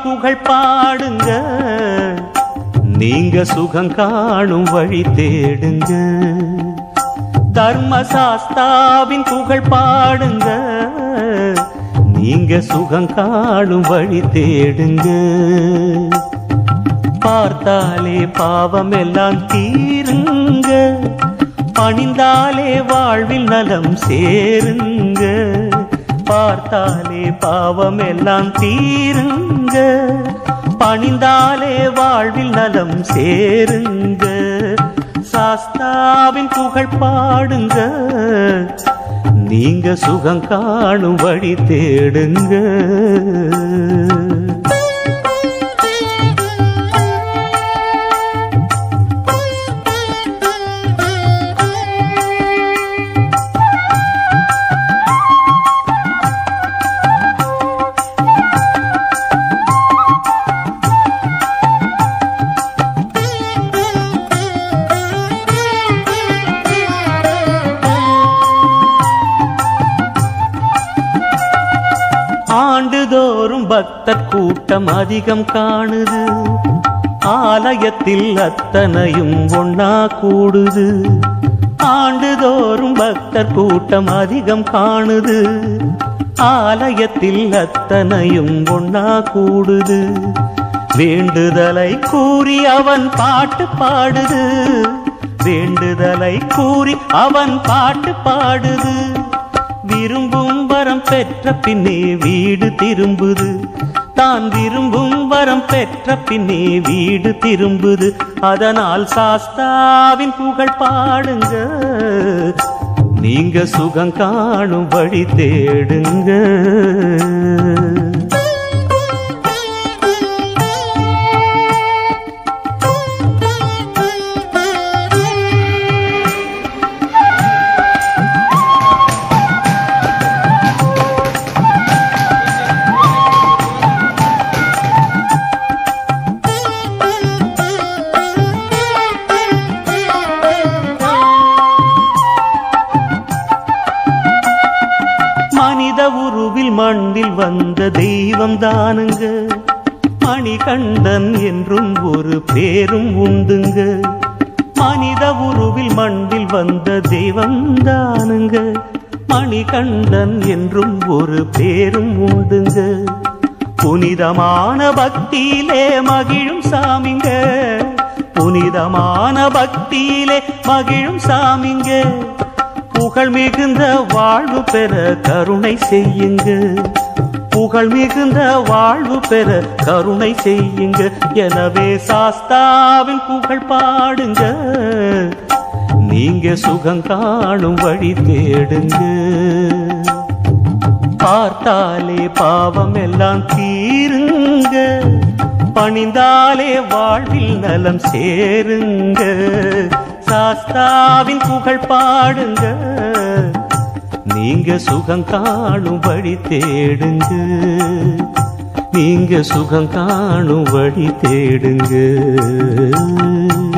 புகழ் பாடுங்க, நீங்க சுகம் காணும் வழி தேடுங்க. தர்மசாஸ்தாவின் புகழ் பாடுங்க, நீங்க சுகம் காணும் வழி தேடுங்க. பார்த்தாலே பாவம் எல்லாம் தீருங்க, பணிந்தாலே வாழ்வில் நலம் சேருங்க. பார்த்தாலே பாவம் எல்லாம் தீருங்க, பணிந்தாலே வாழ்வில் நலம் சேருங்க. சாஸ்தாவின் புகழ் பாடுங்க, நீங்க சுகம் காணும் வழி தேடுங்க. ஆண்டுதோறும் பக்தர் கூட்டம் அதிகம் காணுது, ஆலயத்தில் அத்தனையும் ஒன்னா கூடுது. ஆண்டுதோறும் பக்தர் கூட்டம் அதிகம் காணுது, ஆலயத்தில் அத்தனையும் ஒன்னா கூடுது. வேண்டுதலை கூறி அவன் பாட்டு பாடுது, வேண்டுதலை கூறி அவன் பாட்டு பாடுது. விரும்பும் வரம் பெற்ற பின்னே வீடு திரும்புது, தான் விரும்பும் வரம் பெற்ற பின்னே வீடு திரும்புது. அதனால் சாஸ்தாவின் புகழ் பாடுங்க, நீங்க சுகம் காணும் வழி தேடுங்க. மனித உருவில் மண்ணில் வந்த தெய்வம் தானுங்க, மணிகண்டன் என்றும் ஒரு பேரும் உண்டுங்க. மனித உருவில் மண்ணில் வந்த தெய்வம் தானுங்க, மணிகண்டன் என்றும் ஒரு பேரும் உண்டுங்க. புனிதமான பக்தியிலே மகிழும் சாமிங்க, புனிதமான பக்தியிலே மகிழும் சாமிங்க. புகழ் மிகுந்த வாழ்வு பெற கருணை செய்யுங்க, புகழ் மிகுந்த வாழ்வு பெற கருணை செய்யுங்க. எனவே சாஸ்தாவின் புகழ் பாடுங்க, நீங்க சுகம் காணும் வழி தேடுங்க. பார்த்தாலே பாவம் எல்லாம் தீருங்க, பணிந்தாலே வாழ்வில் நலம் சேருங்க. சாஸ்தாவின் புகழ் பாடுங்க, நீங்க சுகம் காணும் வழி தேடுங்க, நீங்க சுகம் காணும் வழி தேடுங்க.